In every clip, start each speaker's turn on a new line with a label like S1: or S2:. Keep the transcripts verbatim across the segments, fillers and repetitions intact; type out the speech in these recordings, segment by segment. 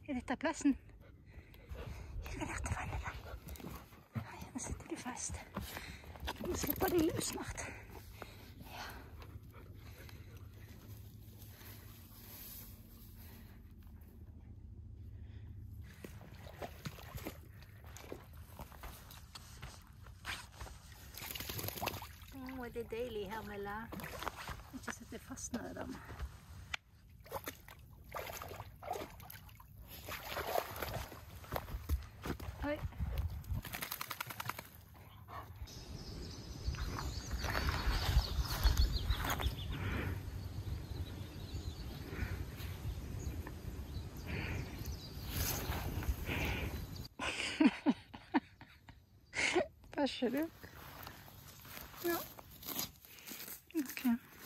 S1: Er dette plassen? Jeg skal der til vannet da. Nei, nå sitter de fast. Nå slipper de løs snart. Ja. Åh, det er deilig her med la. Ikke sette fast nede dem. Oi. Passer du? Ja. Ok.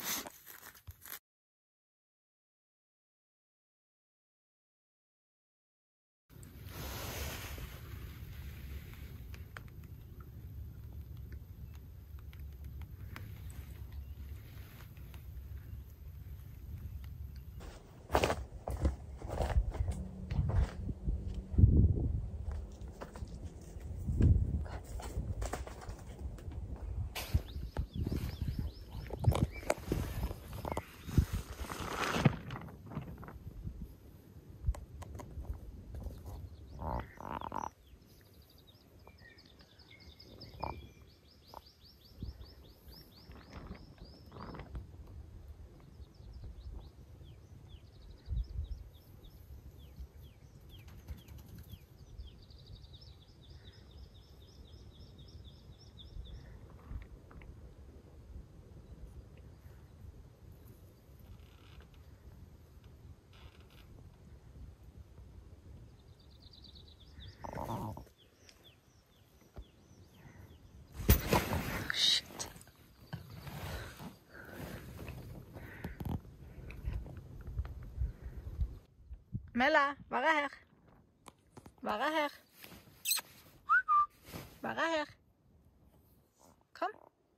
S1: Shit. Mella, være her. Være her. Være her. Kom.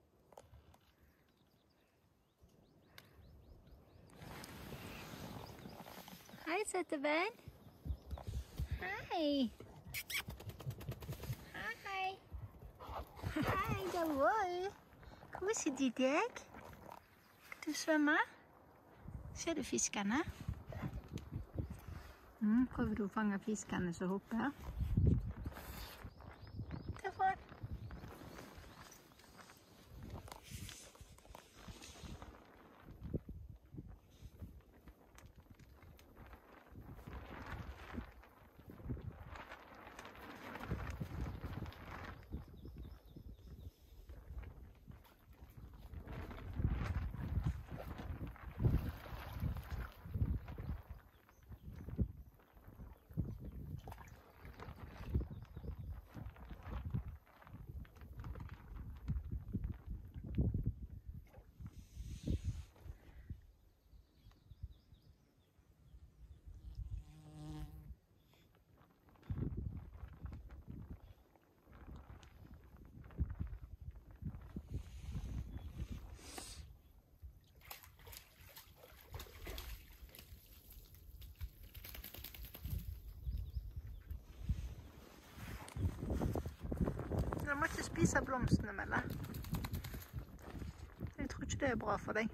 S1: Hei, søte venn. Hei. Hei. Hei, det er Woll. Koser du deg? Skal du svømme? Ser du fiskene? Mm, prøver du å fange fiskene som hopper? Derfra. Du må ikke spise blomstene, Mella. Jeg tror ikke det er bra for deg.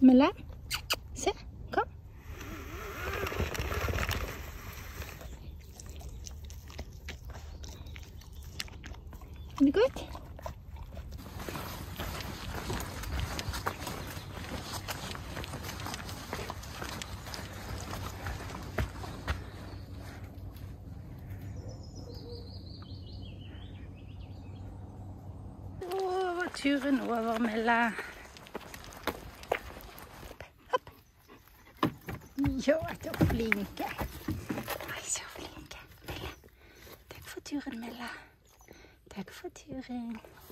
S1: Mella, se, kom. Er det godt? Over turen over Mella. Hopp. Jo, så flinke. Oi, så flinke. Mella. Takk for turen, Mella. Takk for turen.